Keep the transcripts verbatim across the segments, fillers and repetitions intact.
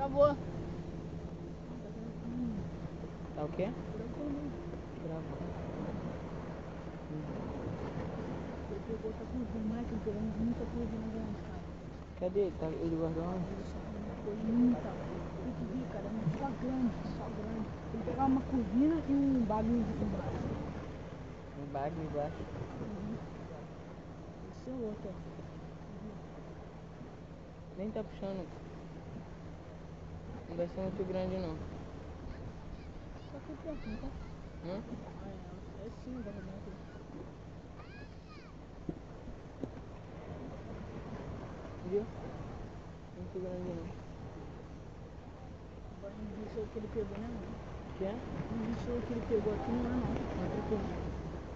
Travou. Tá o quê? Travou. Hum. Ele pegou outra corzinha, mas ele pegou muita corzinha grande, cara. Cadê? Tá, ele guardou onde? Ele só pegou uma coisa muita. Tem que vir, cara, mas só grande, só grande. Ele pegava uma corvina e um bagulho embaixo. Um bagulho embaixo. Uhum. Esse é outro, ó. Nem tá puxando. Não vai ser muito grande não. Tá aqui perto, não tá? Hã? Ah, é, é sim, vai rodar aqui. Viu? Muito grande não. Agora não vi o que ele pegou, né, mano? Que é? Não vi o que ele pegou aqui, não é não. É outra coisa.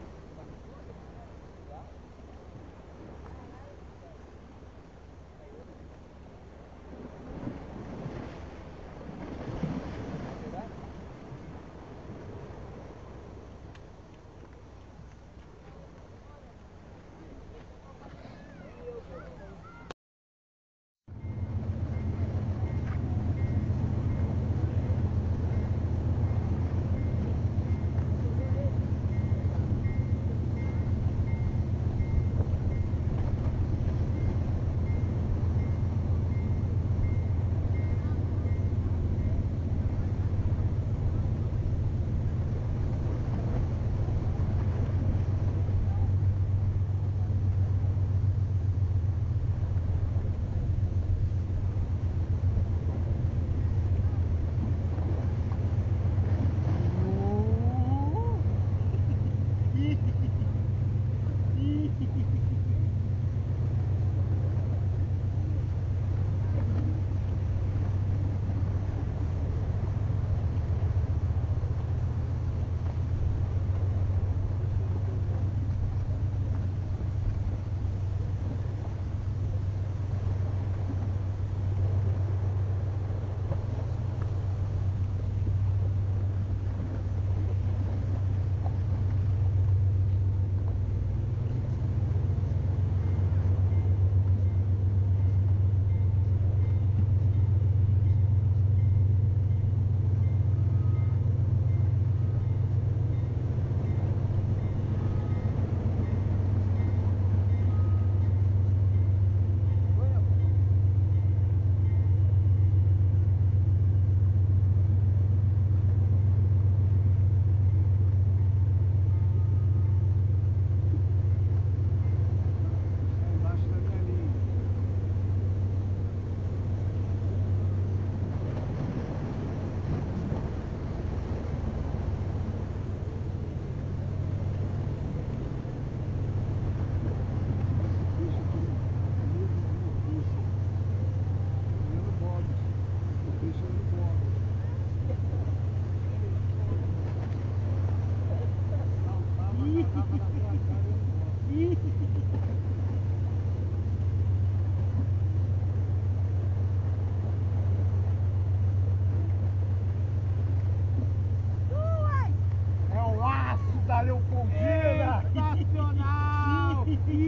É um aço da Leopoldina! Sensacional!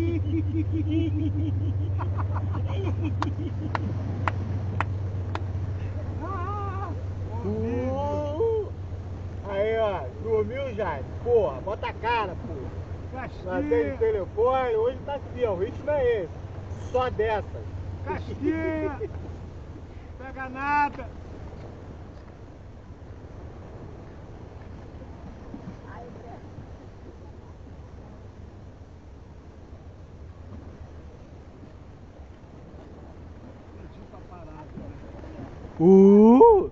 Uh! Aí, ó, dormiu já? Porra, bota a cara, porra. Mandei o telefone, hoje tá assim, ó, o ritmo é esse. Só dessas. Casquinha! Pega nada! Uh!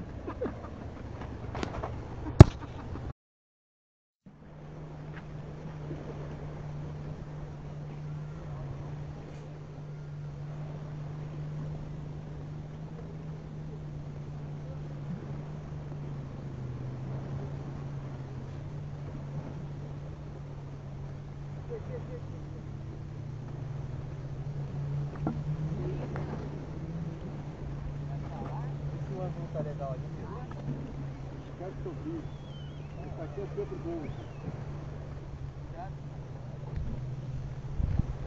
Sua não tá legal ali, Espero que eu vi. Esse aqui é Pedro Gomes.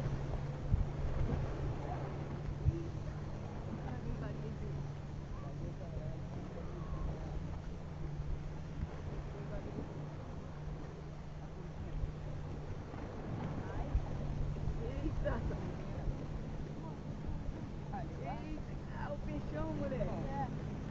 O cara veio invadir aqui. Ah, o peixão, moleque. É.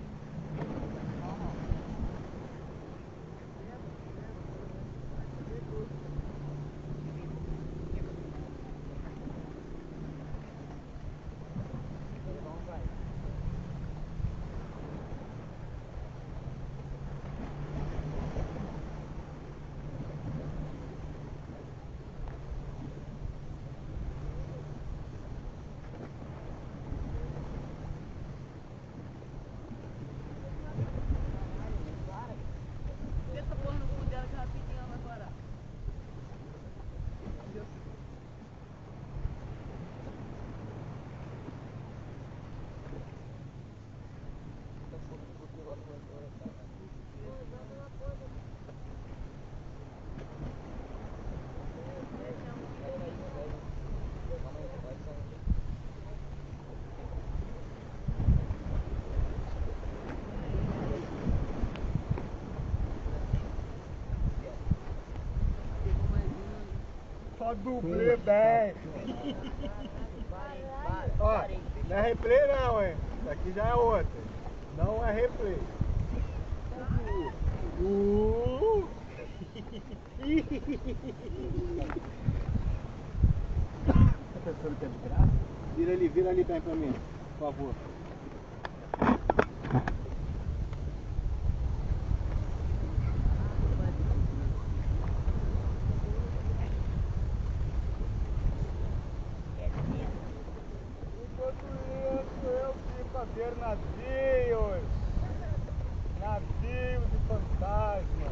Só dublê bem. Ó, não é replay não, hein? Isso aqui já é outra. Não é replay. Uh. Tá pensando que é de graça? Vira ali, vira ali bem pra mim, por favor. Ver navios, navios e fantasmas.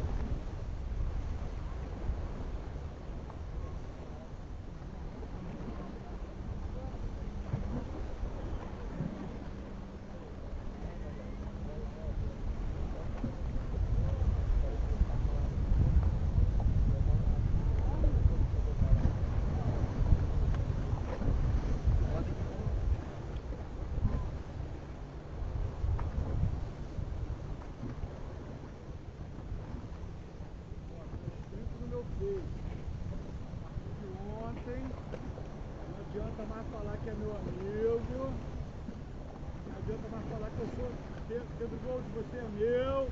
Ontem, não adianta mais falar que é meu amigo, não adianta mais falar que eu sou Pedro Gold, você é meu,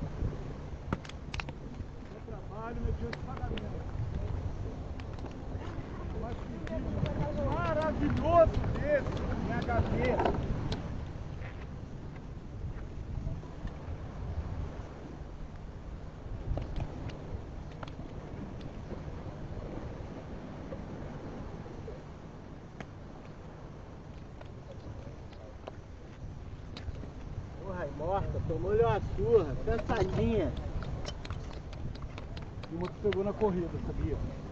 meu trabalho, meu dia de pagamento. Mas que vídeo maravilhoso desse em H D. Porra, morta, tomou-lhe uma surra, cansadinha. E uma que pegou na corrida, sabia?